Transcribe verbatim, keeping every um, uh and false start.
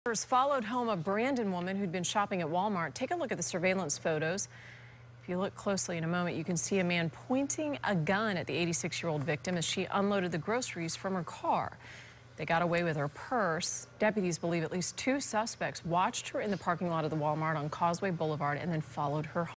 Followed home a Brandon woman who'd been shopping at Walmart. Take a look at the surveillance photos. If you look closely in a moment, you can see a man pointing a gun at the eighty-six-year-old victim as she unloaded the groceries from her car. They got away with her purse. Deputies believe at least two suspects watched her in the parking lot of the Walmart on Causeway Boulevard and then followed her home.